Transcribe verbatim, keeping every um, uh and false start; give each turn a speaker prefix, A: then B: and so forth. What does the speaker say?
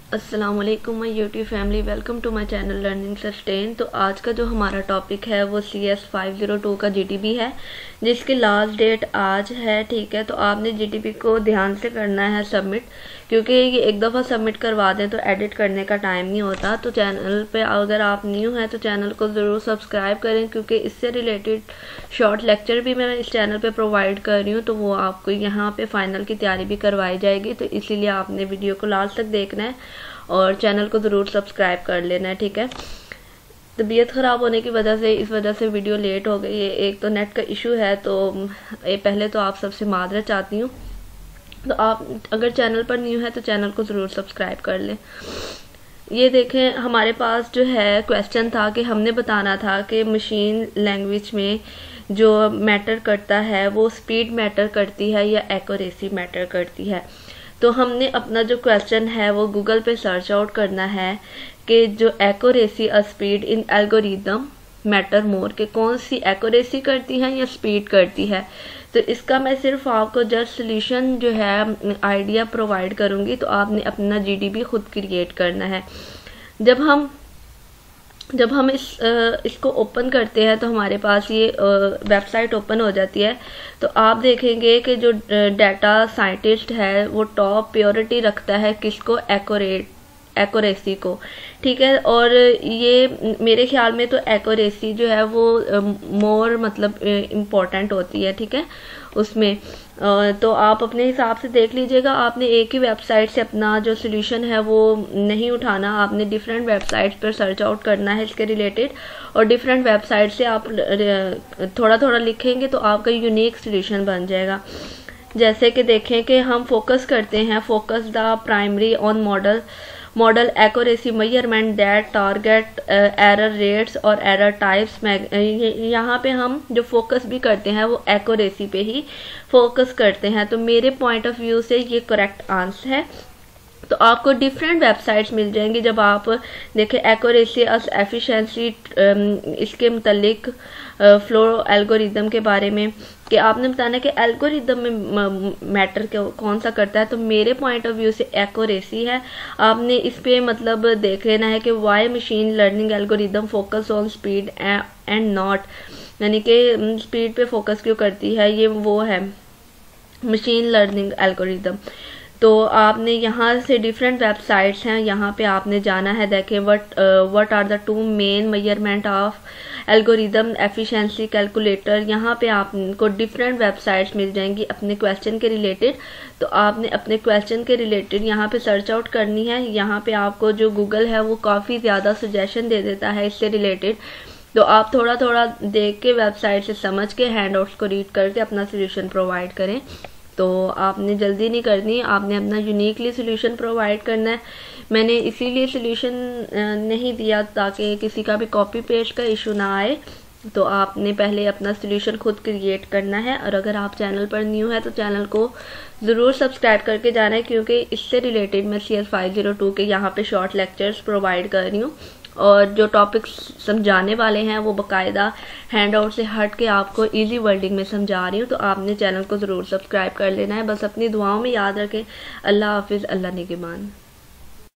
A: अस्सलाम वालेकुम my YouTube family, welcome to my channel learning sustain. तो आज का जो हमारा टॉपिक है वो C S five zero two का जीटीबी है, जिसकी लास्ट डेट आज है। ठीक है, तो आपने जीटीबी को ध्यान से करना है सबमिट, क्योंकि ये एक दफ़ा सबमिट करवा दें तो एडिट करने का टाइम नहीं होता। तो चैनल पे अगर आप न्यू हैं तो चैनल को ज़रूर सब्सक्राइब करें, क्योंकि इससे रिलेटेड शॉर्ट लेक्चर भी मैं इस चैनल पे प्रोवाइड कर रही हूँ, तो वो आपको यहाँ पे फाइनल की तैयारी भी करवाई जाएगी। तो इसीलिए आपने वीडियो को लास्ट तक देखना है और चैनल को ज़रूर सब्सक्राइब कर लेना है। ठीक है, तबीयत ख़राब होने की वजह से इस वजह से वीडियो लेट हो गई है। एक तो नेट का इशू है, तो ये पहले तो आप सबसे माजरत चाहती हूँ। तो आप अगर चैनल पर न्यू है तो चैनल को ज़रूर सब्सक्राइब कर लें। ये देखें, हमारे पास जो है क्वेश्चन था कि हमने बताना था कि मशीन लैंग्वेज में जो मैटर करता है वो स्पीड मैटर करती है या एक्यूरेसी मैटर करती है। तो हमने अपना जो क्वेश्चन है वो गूगल पे सर्च आउट करना है कि जो एक्यूरेसी और speed in algorithm matter more, के कौन सी एक्यूरेसी करती है या स्पीड करती है। तो इसका मैं सिर्फ आपको जस्ट सोल्यूशन जो है आइडिया प्रोवाइड करूंगी, तो आपने अपना जीडीबी खुद क्रिएट करना है। जब हम जब हम इस इसको ओपन करते हैं तो हमारे पास ये वेबसाइट ओपन हो जाती है। तो आप देखेंगे कि जो डाटा साइंटिस्ट है वो टॉप प्रायोरिटी रखता है किसको, एक्यूरेट एक्यूरेसी को। ठीक है, और ये मेरे ख्याल में तो एक्यूरेसी जो है वो मोर मतलब इम्पोर्टेंट होती है। ठीक है, उसमें तो आप अपने हिसाब से देख लीजिएगा। आपने एक ही वेबसाइट से अपना जो सोल्यूशन है वो नहीं उठाना, आपने डिफरेंट वेबसाइट्स पर सर्च आउट करना है इसके रिलेटेड, और डिफरेंट वेबसाइट से आप थोड़ा थोड़ा लिखेंगे तो आपका यूनिक सोल्यूशन बन जाएगा। जैसे कि देखें कि हम फोकस करते हैं, focus the primary on model model accuracy measurement that target error rates और एरर टाइप्स। यहाँ पे हम जो फोकस भी करते हैं वो एक्यूरेसी पे ही फोकस करते हैं। तो मेरे पॉइंट ऑफ व्यू से ये करेक्ट आंसर है। तो आपको डिफरेंट वेबसाइट्स मिल जाएंगी। जब आप देखें एक्यूरेसी और एफिशिएंसी, इसके मुतल्लिक फ्लो एल्गोरिदम के बारे में कि आपने बताना कि एल्गोरिदम में मैटर कौन सा करता है। तो मेरे पॉइंट ऑफ व्यू से एक्यूरेसी है। आपने इस पे मतलब देख लेना है कि why machine learning algorithm focus on speed and not, यानी कि स्पीड पे फोकस क्यों करती है, ये वो है मशीन लर्निंग एल्गोरिदम। तो आपने यहाँ से डिफरेंट वेबसाइट्स हैं, यहाँ पे आपने जाना है। देखें what what are the two main measurement of algorithm efficiency calculator. यहाँ पे आपको डिफरेंट वेबसाइट्स मिल जाएंगी अपने क्वेश्चन के रिलेटेड। तो आपने अपने क्वेश्चन के रिलेटेड यहाँ पे सर्च आउट करनी है। यहाँ पे आपको जो गूगल है वो काफ़ी ज़्यादा सजेशन दे देता है इससे रिलेटेड। तो आप थोड़ा थोड़ा देख के वेबसाइट से समझ के हैंडआउट्स को रीड करके अपना सोल्यूशन प्रोवाइड करें। तो आपने जल्दी नहीं करनी, आपने अपना यूनिकली सोल्यूशन प्रोवाइड करना है। मैंने इसीलिए सोल्यूशन नहीं दिया ताकि किसी का भी कॉपी पेस्ट का इशू ना आए। तो आपने पहले अपना सोल्यूशन खुद क्रिएट करना है। और अगर आप चैनल पर न्यू है तो चैनल को ज़रूर सब्सक्राइब करके जाना है, क्योंकि इससे रिलेटेड मैं C S five zero two के यहाँ पे शॉर्ट लेक्चर्स प्रोवाइड कर रही हूँ, और जो टॉपिक्स समझाने वाले हैं वो बाकायदा हैंड आउट से हट के आपको इजी वर्डिंग में समझा रही हूँ। तो आपने चैनल को ज़रूर सब्सक्राइब कर लेना है। बस अपनी दुआओं में याद रखें। अल्लाह हाफिज़, अल्लाह निगहबान।